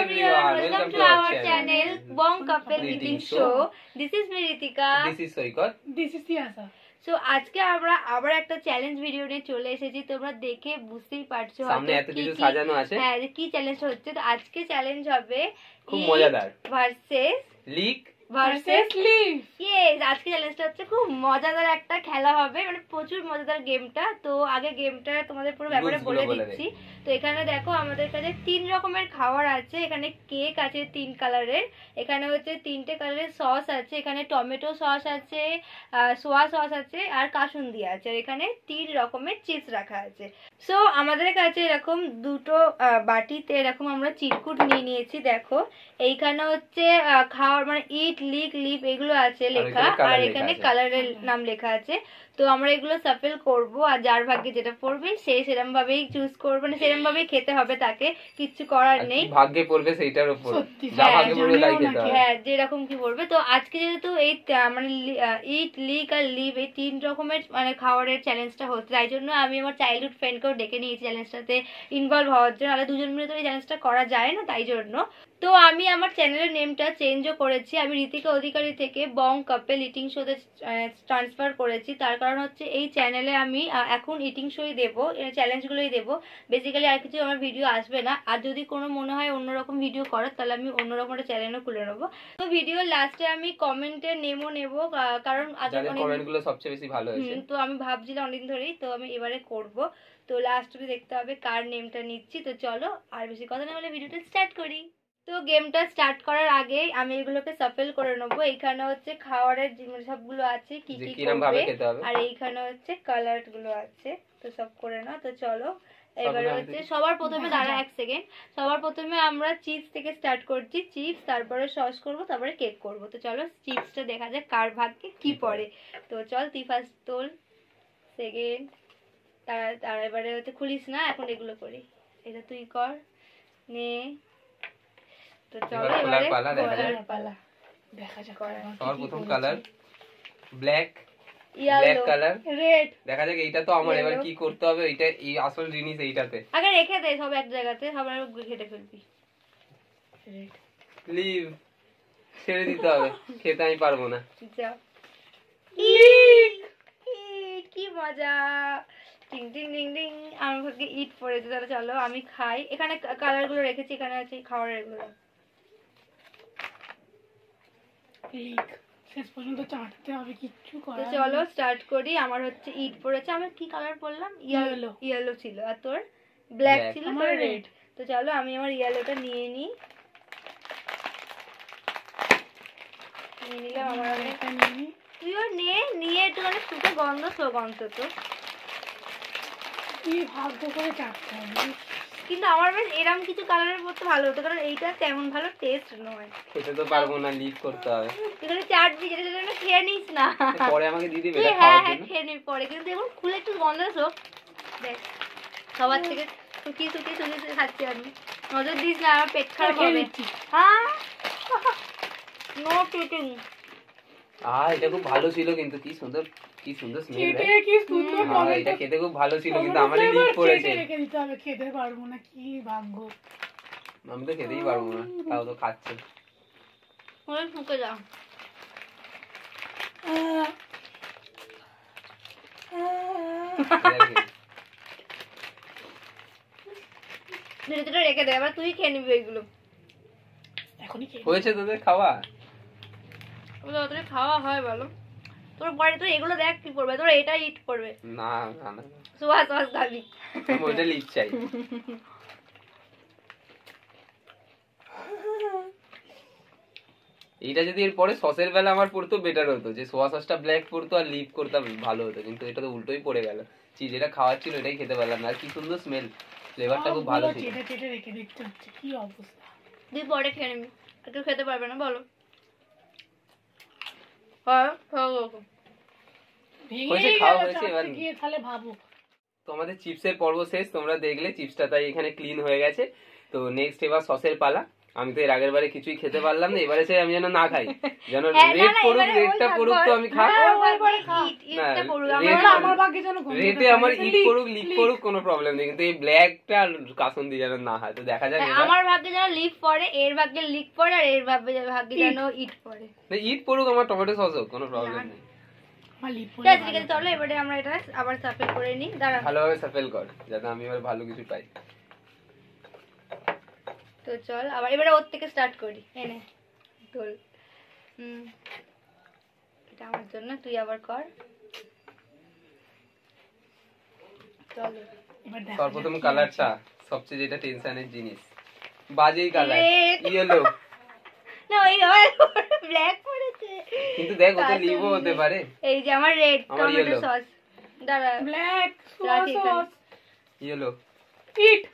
everyone, welcome to our channel Bong Couple Eating Show. This is me Ritika. This is Soikot. This is Tiasa. So আজকে আমরা আবার একটা challenge video নিয়ে চলে এসেছি, তোমরা দেখে বুঝতেই পারছো সামনে এত কিছু সাজানো আছে। হ্যাঁ, কি চ্যালেঞ্জ হচ্ছে। তো আজকে চ্যালেঞ্জ হবে খুব মজাদার versus lick versus leave. Yes, আজকে চ্যালেঞ্জটা হচ্ছে খুব মজাদার একটা খেলা হবে, মানে প্রচুর মজাদার গেমটা। তো আগে গেমটা তোমাদের পুরো ব্যাপারে বলে দিচ্ছি। তো এখানে দেখো আমাদের কাছে 3 রকমের খাবার আছে। এখানে কেক আছে 3 কালারের, এখানে হচ্ছে 3টে কালারের সস আছে, এখানে টমেটো সস আছে, সোয়া সস আছে আর কাসুন্দি আছে, আর এখানে 3 রকমের চিপস রাখা আছে। সো আমাদের কাছে এরকম দুটো বাটিতে এরকম আমরা চিরকুট নিয়ে নিয়েছি। দেখো এইখানে হচ্ছে খাওয়ার মানে ইট লিক লিভ এগুলো আছে লেখা, আর এখানে কালারের নাম লেখা আছে। তো আমরা এগুলো সাফেল করব, আর যার ভাগ্যে যেটা পড়বে সে সেরকম ভাবেই চুজ করবে, মানে সেরকম ভাবেই খেতে হবে, তাকে কিচ্ছু করার নেই। ভাগ্যে পড়বে সেইটার উপর, যা ভাগ্যে পড়বে তাই খেতে হবে। হ্যাঁ, যেরকম কি পড়বে। তো আজকে যেহেতু এই মানে ইট লিক আর লিভ এই 3 রকমের মানে খাবারের চ্যালেঞ্জটা হচ্ছে, তাই জন্য আমি আমার চাইল্ডহুড ফ্রেন্ডকেও ডেকে নিয়েছি চ্যালেঞ্জটাতে ইনভলভ হওয়ার জন্য। আর দুজন মিলে তো এই চ্যালেঞ্জটা করা যায় না, তাই জন্য। তো আমি আমার চ্যানেলের নেমটা চেঞ্জও করেছি, আমি ঋতিকা অধিকারী থেকে বং কাপল ইটিং শোতে ট্রান্সফার করেছি। তার কারণ হচ্ছে এই চ্যানেলে আমি এখন ইটিং শোই দেবো, চ্যালেঞ্জগুলোই দেবো, বেসিক্যালি আর কিছু আমার ভিডিও আসবে না। আর যদি কোনো মনে হয় অন্যরকম ভিডিও করার, তাহলে আমি অন্যরকম একটা চ্যানেলও খুলে নেবো। তো ভিডিওর লাস্টে আমি কমেন্টের নেমও নেবো, কারণ কমেন্টগুলো সবচেয়ে বেশি ভালো হয়েছে। তো আমি ভাবছিলাম অনেকদিন ধরেই, তো আমি এবারে করব। তো লাস্টে দেখতে হবে কার নেমটা নিচ্ছি। তো চলো আর বেশি কথা না বলে ভিডিওটা স্টার্ট করি। তো গেমটা স্টার্ট করার আগে আমি এগুলোকে সাফেল করে নেবো। এইখানে হচ্ছে খাবারের সবগুলো আছে, কি কি করবে, আর এইখানে হচ্ছে কালার গুলো আছে। তো সব করে নাও। তো চলো এবারে হচ্ছে সবার প্রথমে, দাঁড়া 1 সেকেন্ড, সবার প্রথমে আমরা চিপস থেকে স্টার্ট করছি। চিপস, তারপরে সস করব, তারপরে কেক করব। তো চলো চিপসটা দেখা যাক কার ভাগ্যে কি পড়ে। তো চল তুই ফার্স্ট তোল, সেকেন্ড, তার এবারে হচ্ছে খুলিস না, এখন এগুলো করি। এটা তুই কর, নে। তো চলো এবারে পালা দেখা যাক। সবার প্রথম colour black, black colour, red. দেখা যাক এইটা তো আমার, এবার কি করতে হবে, এইটা এই আসল জিনিস এইটাতে। আগে রেখে দে সব এক জায়গাতে, সবার খেতে ফেলবি। রেড লিভ, ছেড়ে দিতে হবে, খেতে আমি পারবো না। যাও। কি মজা, টিং টিং টিং টিং। আমার ভাগ্যে ইট পড়েছে। তাহলে চলো আমি খাই। এখানে কালার গুলো রেখেছি, এখানে আছে খাবারের গুলো। লিক শেষ পর্যন্ত চাটতে হবে, কিচ্ছু করার নেই। তো চলো স্টার্ট করি। আমার হচ্ছে ইট পড়েছে। আমি কি কালার পড়লাম? ইয়েলো ছিল, আর তোর ব্ল্যাক ছিল, আমার রেড। তো চলো আমি আমার ইয়েলোটা নিয়ে নিই। নিলাম আমার একটা নিয়ে। তুইও নিয়ে একটু মানে শুকে গন্ধ অন্তত ভাগ্য করে চাটতে হবে। কিন্তু আমার বেশ এরকম কিছু কালারের পড়তে ভালো হতো, কারণ এইটা তেমন ভালো টেস্ট নয়। খেতে তো পারবো না, লিভ করতে হবে। তুই চাটবি, যেটা যেটা খেয়ে নিস না, পরে আমাকে দিয়ে দিবি। হ্যাঁ হ্যাঁ খেয়ে নিবি পরে, কিন্তু এখন খুলে একটু গন্ধ শোক। দেখ সবার থেকে শুকিয়ে খাচ্ছি আমি, নজর দিস না, আমার পেট খারাপ হবে। হ্যাঁ, নো চিটিং। এটা খুব ভালো ছিল, কিন্তু কি সুন্দর স্মেল। কি সুন্দর টমেটো, এটা খেতে খুব ভালো ছিল, কিন্তু আমারই লিভ পড়েছে। রেখে দিতে হবে, খেতে পারবো না, কি ভাগ্য। আমি তো খেতেই পারবো না, তাও তো খাচ্ছে। ওরে শুকে যা। রেখে দে, এবার তুই খেয়ে নিবি এগুলো। এখনই হয়েছে তোদের খাওয়া? তোদের খাওয়া হয় বলো? তোর পরে তো এগুলো দেখ কি করবে, তোর এটা ইট করবে না না না, সোয়া সস খাবি। আমি ওইটা লিভ চাই। এইটা যদি এর পরে সসের বেলা আমার পড়তো বেটার হতো, যে সোয়া সসটা ব্ল্যাক পড়তো আর লিভ করতাম ভালো হতো, কিন্তু এটা তো উল্টোই পড়ে গেল। চিজ যেটা খাওয়ার ছিল এটাই খেতে পারলাম না। আর কি সুন্দর স্মেল, ফ্লেভারটা খুব ভালো ছিল। চেটে রেখে দেখতে হচ্ছে, কি অবস্থা। তুই পরে খেয়ে নিবি, একটু খেতে পারবে না বলো? হ্যাঁ তাহলে ভাবো। তো আমাদের চিপসের পর্ব শেষ, তোমরা দেখলে চিপসটা তাই এখানে ক্লিন হয়ে গেছে। তো নেক্সট এবার সসের পালা। আমি তো এর আগের বারে কিছুই খেতে পারলাম না, এবারে চাই আমি যেন না খাই, যেন রেড পড়ুক, রেডটা পড়ুক তো আমি খাবো। রেডে আমার ইট পড়ুক লিপ পড়ুক কোনো প্রবলেম নেই, কিন্তু এই ব্ল্যাকটা কাসুন্দি যেন না হয়। তো দেখা যাক। আমার ভাগ্যে যেন লিপ পড়ে, এর ভাগ্যে লিপ পড়ে, আর এর ভাগ্যে যেন ইট পড়ে। ইট পড়ুক, আমার টমেটো সস হোক, কোনো প্রবলেম নেই। ঠিক আছে চলো এবারে আমরা এটা আবার সাফেল করে নিই। দাঁড়া ভালোভাবে সাফেল কর যাতে আমি এবার ভালো কিছু পাই। তো চল আবার এবারে ওর থেকে স্টার্ট করি। এনে তোল। এটা আমার জন্য, তুই আবার কর। চলো সর্বপ্রথম কালারটা সবচেয়ে যেটা টেনশনের জিনিস, বাজেই কালার ইয়েলো। না ওই ব্ল্যাক পড়েছে, কিন্তু দেখ ওটা লিভও হতে পারে। এই যে আমার রেড টমেটো সস। দাঁড়া black sauce yellow eat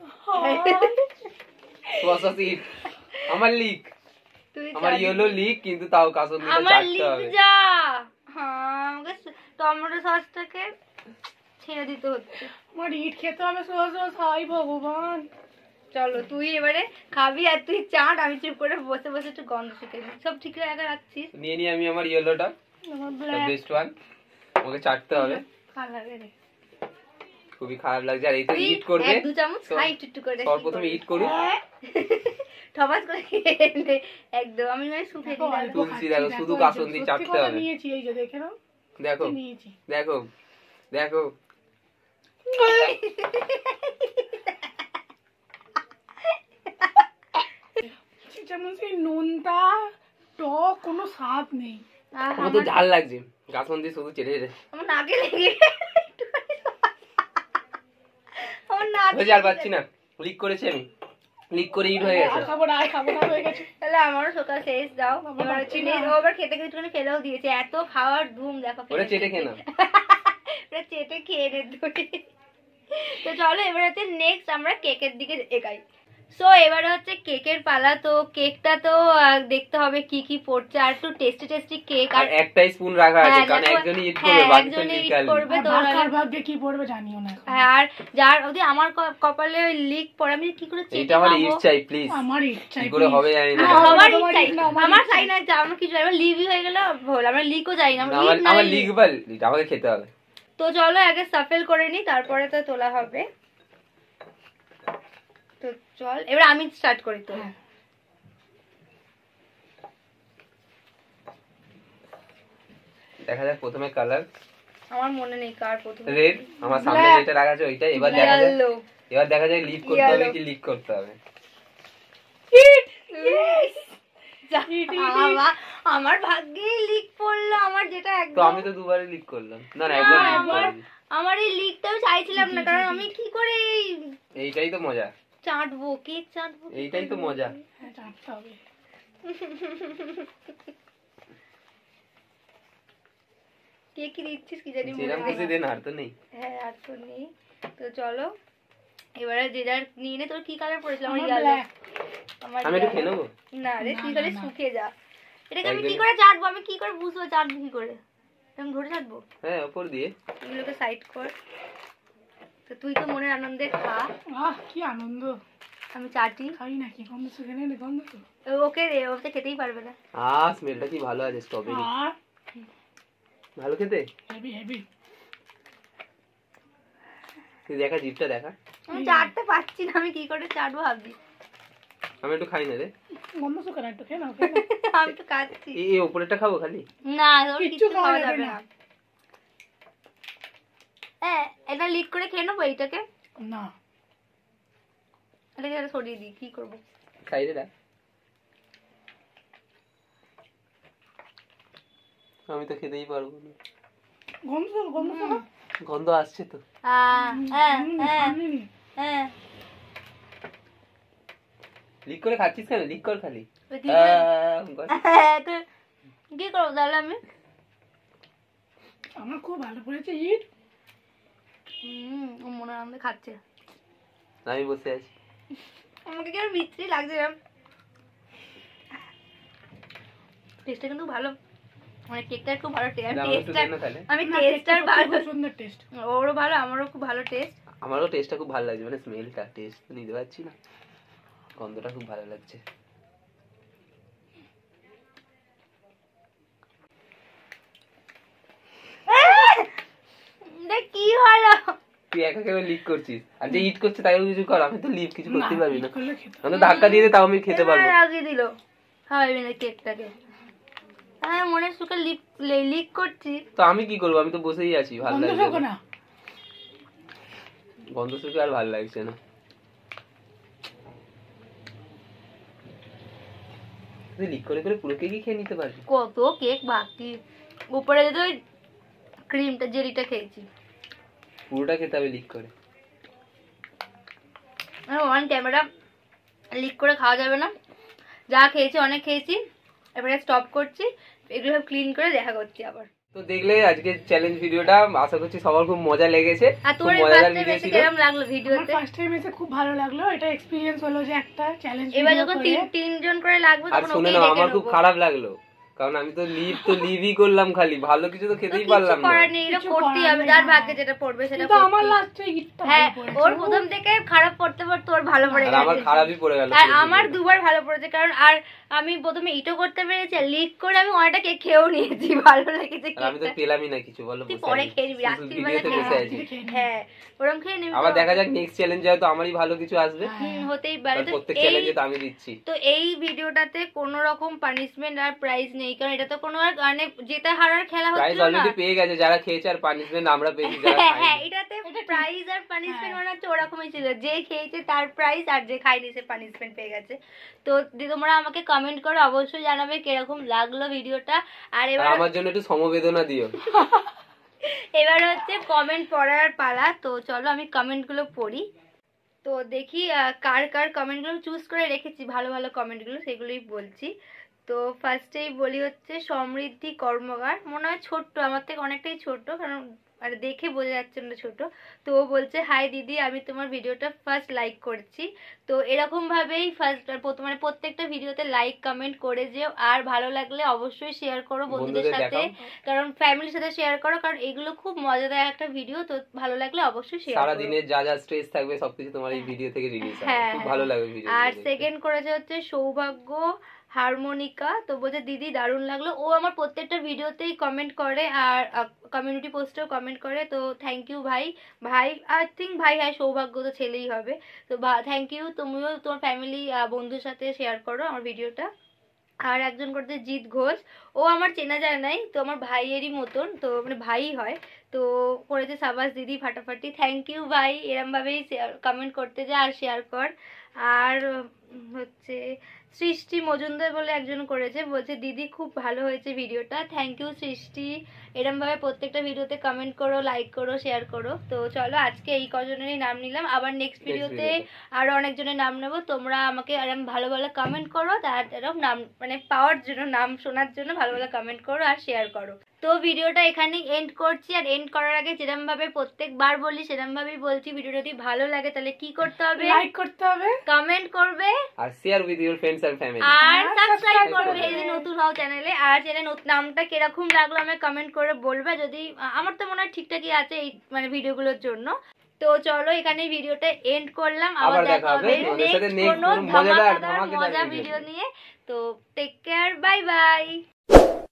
sauce eat. আমার লিক, আমার ইয়েলো লিক, কিন্তু তাও কাসুন্দিটা চাটতে হবে। যা হ্যাঁ আমাকে টমেটো সসটাকে ছেড়ে দিতে হচ্ছে। আমার ইট খেতে হবে সস হাই ভগবান। চলো তুই এবারে খাবি আর তুই চাট, আমি চুপ করে বসে বসে একটু গন্ধ শুকে নিই। সব ঠিক রাখা রাখছিস। নিয়ে নি আমি আমার ইয়েলোটা, বেস্ট ওয়ান। ওকে চাটতে হবে। খুবই খারাপ লাগছে। আর এই তো ইট করবে, এক দু চামচ খাই একটু করে। সর্বপ্রথমে ইট করুক, ঠবাস করে একদম। আমি মানে শুকে দিলাম। তুলসী দেখো শুধু কাসুন্দি চাটতে হবে। নিয়েছি এই যে দেখে নাও, দেখো দেখো দেখো যেমন সেই নোনতা টক কোনো স্বাদ নেই। আমার তো ঝাল লাগছে, কাসুন্দি শুধু চেটে চেটে আমার নাকে লেগে আমার না আর পাচ্ছি না। লিক করেছি আমি, লিক করে ইট হয়ে গেছে। খাবো না হয়ে গেছে। তাহলে আমারও সকাল শেষ দাও। এবার চিনি ওভার খেতে খেতে একটুখানি ফেলেও দিয়েছে। এত খাওয়ার ধুম দেখো। ওরে চেটে খেয়ে নাও। ওরে চেটে খেয়ে নে তুই। তো চলো এবার হচ্ছে নেক্সট আমরা কেকের দিকে এগাই। সো এবারে হচ্ছে কেকের পালা। তো কেকটা তো দেখতে হবে কি কি পড়ছে, আর একটু টেস্টি টেস্টি কেক। আর একটা স্পুন রাখা আছে কারণ একজনই ইট করবে, বাকিটা ইট করবে। তো কার ভাগ্যে কি পড়বে জানিও না। আর যার যদি আমার কপালে ওই লিক পড়ে আমি কি করে চেক এটা আমার ইট চাই প্লিজ। আমার ইট চাই কি করে হবে জানি না। আমার ইট চাই, আমার চাই না। আমার কিছু আমার লিভই হয়ে গেল ভুল, আমরা লিকও চাই না। আমার লিক বল, আমাকে খেতে হবে। তো চলো আগে সাফেল করে নি, তারপরে তো তোলা হবে। তো চল এবার আমি স্টার্ট করি। তো দেখা যাক প্রথমে কালার। আমার মনে নেই কার প্রথমে। রেড আমার সামনে যেটা রাখা আছে ওইটাই। এবার দেখা যাক, এবার দেখা যায় লিক করতে হবে কি লিক করতে হবে। আমার ভাগ্যে লিক পড়লো। আমার যেটা একদম, তো আমি তো দুবারই লিক করলাম। না না একবার। আমার এই লিকটাও চাইছিলাম না, কারণ আমি কি করে এইটাই তো মজা, চাটবো কেক চাটবো, এইটাই তো মজা। চাটতে হবে। কে কি দিচ্ছিস কি জানি। যেরকম খুশি দেন, আর তো নেই। হ্যাঁ আর তো নেই। তো চলো এবারে যে যার নিয়ে নে। তোর কি কালার পড়েছিল? আমার আমি একটু খেয়ে নেবো। না রে তুই খালি শুকে যা। এটাকে আমি কি করে চাটবো? আমি কি করে বুঝবো চাটবো কি করে? আমি ধরে চাটবো? হ্যাঁ উপর দিয়ে। এগুলোকে সাইড কর। তো তুই তো মনের আনন্দে খা। কি আনন্দ। আমি চাটি খাই না কি গন্ধ শুকে নে গন্ধ তো। ওকে রে, ওকে খেতেই পারবে না। স্মেলটা কি ভালো আছে, স্ট্রবেরি ভালো খেতে। Heavy heavy. তুই দেখা জিভটা দেখা। আমি চাটতে পারছি না, আমি কি করে চাটবো ভাবছি। আমি একটু খাই না রে। গন্ধ শুকে না, একটু খেয়ে নাও। আমি তো খাচ্ছি। এই উপরেরটা খাবো খালি? না তোর কিছু খাওয়া যাবে না। এটা লিক করে খেয়ে নেবো এইটাকে? না এটাকে সরিয়ে দিই, কি করবো? খাই রে। আমি তো খেতেই পারবো না। গন্ধ আসছে তো। লিক করে খাচ্ছিস কেন? লিক কর খালি। কি করবো তাহলে আমি? আমার খুব ভালো পড়েছে ইট। ও মনে আনন্দে খাচ্ছে। আমি বসে আছি। আমাকে কেমন বিচ্ছিরি লাগছে। টেস্টটা কিন্তু ভালো, মানে কেকটা খুব ভালো টেস্ট। আমি টেস্টটার ভালো, সুন্দর টেস্ট। ওরও ভালো, আমারও খুব ভালো টেস্ট। আমারও টেস্টটা খুব ভালো লাগছে, মানে স্মেলটা, টেস্ট নিতে পারছি না। গন্ধটা খুব ভালো লাগছে। কি হলো? তুই একা কেন লিক করছিস? আর যে ইট করছে তাইও কিছু কর, আমি তো লিক কিছু করতে পারবি না। আমি তো ধাক্কা দিয়ে তাও আমি খেতে পারবো। লাগিয়ে দিল খাওয়াবি না কেকটাকে। আমি মনে সুখে লিক করছি তো আমি কি করবো? আমি তো বসেই আছি, ভালো লাগছে না। গন্ধ শুকে আর ভালো লাগছে না। লিক করে করে পুরো কেকই খেয়ে নিতে পারবি। কত কেক বাকি, উপরে যদি ওই ক্রিমটা জেলিটা খেয়েছি। পুরোটা খেতে হবে লিক করে। অন ক্যামেরা লিক করে খাওয়া যাবে না। যা খেয়েছি অনেক খেয়েছি, এবারে স্টপ করছি, এগুলো সব ক্লিন করে দেখা করছি আবার। তো দেখলে আজকে চ্যালেঞ্জ ভিডিওটা, আশা করছি সবার খুব মজা লেগেছে। আর তোর মজাদার ভিডিও ছিল। কেমন লাগলো ভিডিওতে? ফার্স্ট টাইম এসে খুব ভালো লাগলো, এটা এক্সপেরিয়েন্স হলো যে একটা চ্যালেঞ্জ এবার যখন তিনজন করে লাগবে তখন শুনে নাও, আমার খুব খারাপ লাগলো, কারণ আমি তো লিভই করলাম, খালি ভালো কিছু তো খেতেই পারলাম না। করার নেই, এটা করতেই হবে, যার ভাগ্যে যেটা পড়বে সেটা করতে। আমার লাস্টে হিটটা হ্যাঁ, ওর প্রথম থেকে খারাপ পড়তে পড়তে ওর ভালো পড়ে গেছে। আমার খারাপই পড়ে গেল। আর আমার দুবার ভালো পড়েছে, কারণ আর আমি প্রথমে ইটো করতে পেরেছি, আর লিক করে আমি অনেকটা কেক খেয়েও নিয়েছি, ভালো লেগেছে কেকটা। আমি তো পেলামই না কিছু, বলো তুই পরে খেয়ে নিবি, রাত্রি বেলা বসে আছি। হ্যাঁ ওরকম খেয়ে নিবি। আবার দেখা যাক নেক্সট চ্যালেঞ্জে হয়তো আমারই ভালো কিছু আসবে। হতেই পারে। প্রত্যেক চ্যালেঞ্জে তো আমি দিচ্ছি। তো এই ভিডিওটাতে কোনো রকম পানিশমেন্ট আর প্রাইজ নেই, কারণ এটা তো কোনো আর মানে জেতা হারার খেলা হচ্ছে না। প্রাইজ অলরেডি পেয়ে গেছে যারা খেয়েছে, আর পানিশমেন্ট আমরা পেয়েছি যারা খায়নি। হ্যাঁ, এটাতে প্রাইজ আর পানিশমেন্ট মনে হচ্ছে ওরকমই ছিল, যে খেয়েছে তার প্রাইজ আর যে খায়নি সে পানিশমেন্ট পেয়ে গেছে। তো তোমরা আমাকে কমেন্ট করে অবশ্যই জানাবে কিরকম লাগলো ভিডিওটা। আর এবার আমার জন্য একটু সমবেদনা দিও। এবার হচ্ছে কমেন্ট পড়ার পালা। তো চলো আমি কমেন্টগুলো পড়ি। তো দেখি কার কার কমেন্টগুলো চুজ করে রেখেছি, ভালো ভালো কমেন্টগুলো, সেগুলোই বলছি। তো ফার্স্টেই বলি হচ্ছে সমৃদ্ধি কর্মকার, মনে হয় ছোট্ট, আমার থেকে অনেকটাই ছোট, কারণ আর দেখে বোঝা যাচ্ছে না ছোট। তো ও বলছে হাই দিদি, আমি তোমার ভিডিওটা ফার্স্ট লাইক করছি। তো এরকম ভাবেই ফার্স্ট মানে প্রত্যেকটা ভিডিওতে লাইক কমেন্ট করে যেও, আর ভালো লাগলে অবশ্যই শেয়ার করো বন্ধুদের সাথে, কারণ ফ্যামিলির সাথে শেয়ার করো, কারণ এগুলো খুব মজাদার একটা ভিডিও। তো ভালো লাগলে অবশ্যই শেয়ার করো। সারা দিনে যা যা স্ট্রেস থাকবে সবকিছু তোমার এই ভিডিও থেকে রিলিজ হবে, খুব ভালো লাগবে ভিডিও। আর সেকেন্ড করেছে হচ্ছে সৌভাগ্য হারমোনিকা। তো বলছে দিদি দারুণ লাগলো। ও আমার প্রত্যেকটা ভিডিওতেই কমেন্ট করে, আর কমিউনিটি পোস্টেও কমেন্ট করে। তো থ্যাংক ইউ ভাই। আই থিঙ্ক ভাই, হ্যাঁ সৌভাগ্য তো ছেলেই হবে। তো থ্যাংক ইউ, তুমিও তোমার ফ্যামিলি বন্ধুর সাথে শেয়ার করো আমার ভিডিওটা। আর একজন করতে জিৎ ঘোষ, ও আমার চেনা যায় নাই, তো আমার ভাইয়েরই মতন, তো মানে ভাই হয়। তো করেছে সাবাস দিদি ফাটাফাটি। থ্যাংক ইউ ভাই, এরম ভাবেই কমেন্ট করতে যা আর শেয়ার কর। আর হচ্ছে সৃষ্টি মজুমদার বলে একজন করেছে, বলছে দিদি খুব ভালো হয়েছে ভিডিওটা। থ্যাংক ইউ সৃষ্টি, এরম ভাবে প্রত্যেকটা ভিডিওতে কমেন্ট করো, লাইক করো, শেয়ার করো। তো চলো আজকে এই কজনেরই নাম নিলাম, আবার নেক্সট ভিডিওতে আরো অনেকজনের নাম নেবো। তোমরা আমাকে এরম ভালো ভালো কমেন্ট করো, তার এরম নাম মানে পাওয়ার জন্য, নাম শোনার জন্য ভালো ভালো কমেন্ট করো আর শেয়ার করো। তো ভিডিওটা এখানেই এন্ড করছি। আর এন্ড করার আগে যেরকম ভাবে প্রত্যেকবার বলি সেরকম ভাবেই বলছি, ভিডিওটা যদি ভালো লাগে তাহলে কি করতে হবে? লাইক করতে হবে, কমেন্ট করবে, আর share with your friends and family, আর সাবস্ক্রাইব করবে যদি নতুন হও চ্যানেলে। আর চ্যানেলের নামটা কিরকম লাগলো আমাকে কমেন্ট করে বলবে। যদি আমার তো মনে হয় ঠিকঠাকই আছে এই মানে ভিডিওগুলোর জন্য। তো চলো এখানে ভিডিওটা এন্ড করলাম, আবার দেখা হবে নেক্সট কোনো মজাদার ভিডিও নিয়ে। তো টেক কেয়ার, বাই বাই।